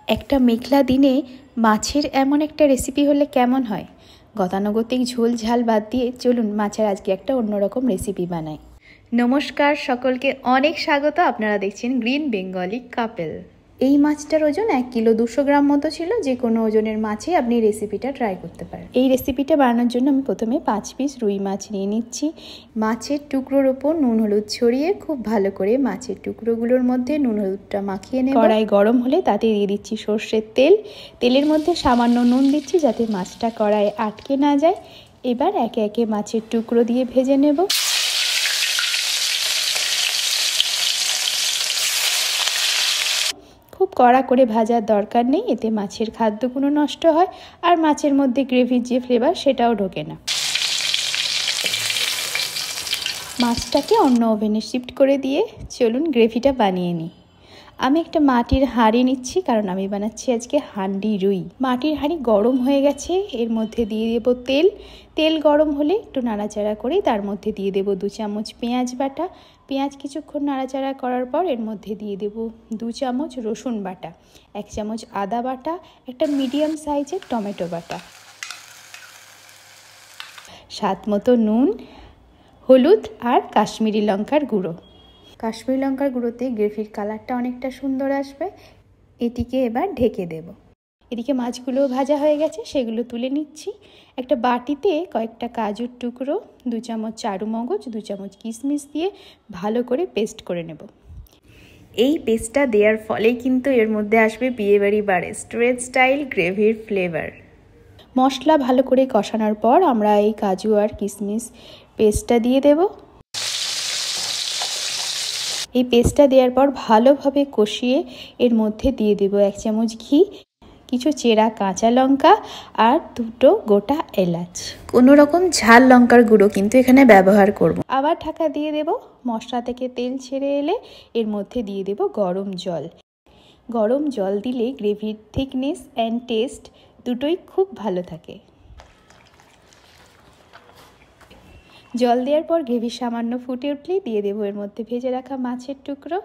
একটা মেঘলা দিনে মাছের এমন একটা রেসিপি হলে কেমন হয়। গতানুগতিক ঝোল ঝাল বাদ দিয়ে চলুন মাছের আজকে একটা অন্যরকম রেসিপি বানাই। নমস্কার সকলকে, অনেক স্বাগত। আপনারা দেখছেন গ্রিন বেঙ্গলি কাপেল। এই মাছটার ওজন 1 কিলো 200 গ্রাম মতো ছিল। যে কোনো ওজনের মাছে আপনি রেসিপিটা ট্রাই করতে পারেন। এই রেসিপিটা বানানোর জন্য আমি প্রথমে 5 পিস রুই মাছ নিয়ে নিচ্ছি। মাছের টুকরোর ওপর নুন হলুদ ছড়িয়ে খুব ভালো করে মাছের টুকরোগুলোর মধ্যে নুন হলুদটা মাখিয়ে নেব। কড়াই গরম হলে তাতে দিয়ে দিচ্ছি সর্ষের তেল। তেলের মধ্যে সামান্য নুন দিচ্ছি যাতে মাছটা কড়াইয়ে আটকে না যায়। এবার একে একে মাছের টুকরো দিয়ে ভেজে নেব। খুব কড়া করে ভাজার দরকার নেই, এতে মাছের খাদ্যগুলো নষ্ট হয় আর মাছের মধ্যে গ্রেভির যে ফ্লেভার সেটাও ঢোকে না। মাছটাকে অন্য ওভেনে শিফট করে দিয়ে চলুন গ্রেভিটা বানিয়ে নিই। আমি একটা মাটির হাঁড়ি নিচ্ছি, কারণ আমি বানাচ্ছি আজকে হান্ডি রুই। মাটির হাঁড়ি গরম হয়ে গেছে, এর মধ্যে দিয়ে দেবো তেল। তেল গরম হলে একটু নাড়াচাড়া করে তার মধ্যে দিয়ে দেবো 2 চামচ পেঁয়াজ বাটা। পেঁয়াজ কিছুক্ষণ নাড়াচাড়া করার পর এর মধ্যে দিয়ে দেবো 2 চামচ রসুন বাটা, 1 চামচ আদা বাটা, একটা মিডিয়াম সাইজের টমেটো বাটা, স্বাদ মতো নুন, হলুদ আর কাশ্মীরি লঙ্কার গুঁড়ো। কাশ্মীরি লঙ্কার গুঁড়োতে গ্রেভির কালারটা অনেকটা সুন্দর আসবে। এটিকে এবার ঢেকে দেব। এদিকে মাছগুলো ভাজা হয়ে গেছে, সেগুলো তুলে নিচ্ছি। একটা বাটিতে কয়েকটা কাজুর টুকরো, 2 চামচ চারু মগজ, 2 চামচ কিশমিশ দিয়ে ভালো করে পেস্ট করে নেব। এই পেস্টটা দেওয়ার ফলে কিন্তু এর মধ্যে আসবে বিয়েবাড়ি বা রেস্টুরেন্ট স্টাইল গ্রেভির ফ্লেভার। মশলা ভালো করে কষানোর পর আমরা এই কাজু আর কিশমিশ পেস্টটা দিয়ে দেব। এই পেস্টটা দেওয়ার পর ভালোভাবে কষিয়ে এর মধ্যে দিয়ে দেব 1 চামচ ঘি, কিছু চেরা কাঁচা লঙ্কা আর 2টো গোটা এলাচ। কোনো রকম ঝাল লঙ্কার গুঁড়ো কিন্তু এখানে ব্যবহার করব। আবার ঢাকা দিয়ে দেব। মশলা থেকে তেল ছেড়ে এলে এর মধ্যে দিয়ে দেব গরম জল। গরম জল দিলে গ্রেভির থিকনেস অ্যান্ড টেস্ট দুটোই খুব ভালো থাকে। জল দেওয়ার পর গ্রেভি সামান্য ফুটে উঠলেই দিয়ে দেবো এর মধ্যে ভেজে রাখা মাছের টুকরো।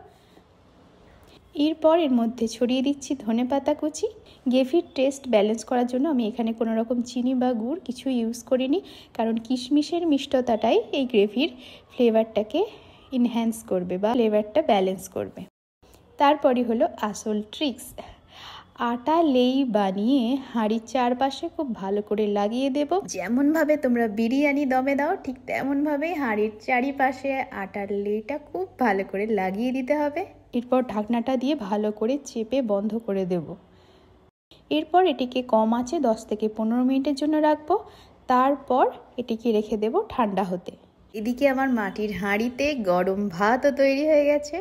এরপর এর মধ্যে ছড়িয়ে দিচ্ছি ধনেপাতা কুচি। গ্রেভির টেস্ট ব্যালেন্স করার জন্য আমি এখানে কোনো রকম চিনি বা গুড় কিছু ইউজ করিনি, কারণ কিশমিশের মিষ্টতাটাই এই গ্রেভির ফ্লেভারটাকে ইনহ্যান্স করবে বা ফ্লেভারটা ব্যালেন্স করবে। তারপরই হলো আসল ট্রিক্স। আটা লেই বানিয়ে হাঁড়ির চারপাশে খুব ভালো করে লাগিয়ে দেব। যেমনভাবে তোমরা বিরিয়ানি দমে দাও ঠিক তেমনভাবেই হাঁড়ির চারিপাশে আটার লেইটা খুব ভালো করে লাগিয়ে দিতে হবে। এরপর ঢাকনাটা দিয়ে ভালো করে চেপে বন্ধ করে দেব। এরপর এটিকে কম আঁচে 10 থেকে 15 মিনিটের জন্য রাখবো। তারপর এটিকে রেখে দেব ঠান্ডা হতে। এদিকে আমার মাটির হাঁড়িতে গরম ভাতও তৈরি হয়ে গেছে।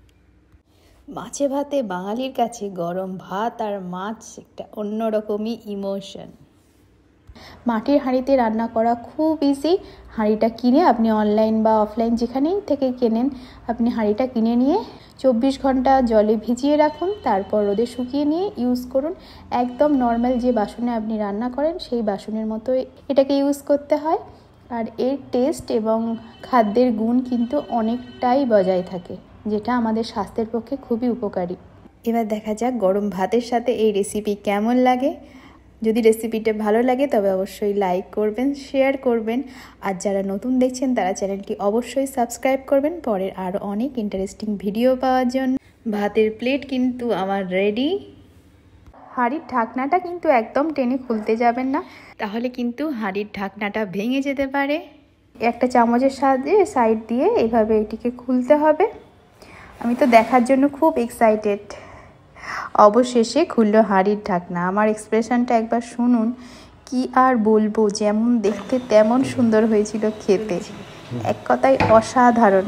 মাছে ভাতে বাঙালির কাছে গরম ভাত আর মাছ একটা অন্যরকমই ইমোশন। মাটির হাঁড়িতে রান্না করা খুব ইজি। হাঁড়িটা কিনে আপনি অনলাইন বা অফলাইন যেখানেই থেকে কেনেন, আপনি হাঁড়িটা কিনে নিয়ে 24 ঘন্টা জলে ভিজিয়ে রাখুন, তারপর রোদে শুকিয়ে নিয়ে ইউজ করুন। একদম নর্মাল যে বাসনে আপনি রান্না করেন সেই বাসনের মতোই এটাকে ইউজ করতে হয়। আর এর টেস্ট এবং খাদ্যের গুণ কিন্তু অনেকটাই বজায় থাকে, যেটা আমাদের স্বাস্থ্যের পক্ষে খুবই উপকারী। এবার দেখা যাক গরম ভাতের সাথে এই রেসিপি কেমন লাগে। যদি রেসিপিটা ভালো লাগে তবে অবশ্যই লাইক করবেন, শেয়ার করবেন, আর যারা নতুন দেখছেন তারা চ্যানেলটি অবশ্যই সাবস্ক্রাইব করবেন পরের আরও অনেক ইন্টারেস্টিং ভিডিও পাওয়ার জন্য। ভাতের প্লেট কিন্তু আমার রেডি। হাঁড়ির ঢাকনাটা কিন্তু একদম টেনে খুলতে যাবেন না, তাহলে কিন্তু হাঁড়ির ঢাকনাটা ভেঙে যেতে পারে। একটা চামচের সাহায্যে সাইড দিয়ে এভাবে এটিকে খুলতে হবে। আমি তো দেখার জন্য খুব এক্সাইটেড। অবশেষে খুললো হাঁড়ির ঢাকনা। আমার এক্সপ্রেশনটা একবার শুনুন, কি আর বলবো, যেমন দেখতে তেমন সুন্দর হয়েছিল খেতে। এক কথায় অসাধারণ।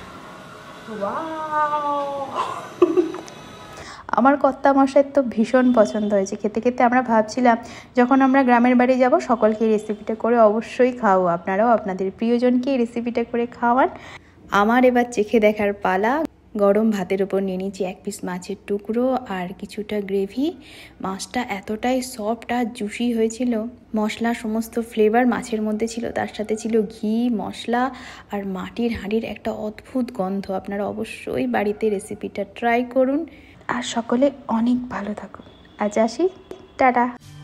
আমার কর্তা মশাইয়ের তো ভীষণ পছন্দ হয়েছে। খেতে খেতে আমরা ভাবছিলাম যখন আমরা গ্রামের বাড়ি যাব সকলকে এই রেসিপিটা করে অবশ্যই খাওয়াবো। আপনারাও আপনাদের প্রিয়জনকে এই রেসিপিটা করে খাওয়ান। আমার এবার চেখে দেখার পালা। গরম ভাতের ওপর নিয়ে নিয়েছি 1 পিস মাছের টুকরো আর কিছুটা গ্রেভি। মাছটা এতটাই সফট আর জুসি হয়েছিল, মশলা সমস্ত ফ্লেভার মাছের মধ্যে ছিল, তার সাথে ছিল ঘি, মশলা আর মাটির হাঁড়ির একটা অদ্ভুত গন্ধ। আপনারা অবশ্যই বাড়িতে রেসিপিটা ট্রাই করুন আর সকলে অনেক ভালো থাকুন। আজ আসি, টাটা।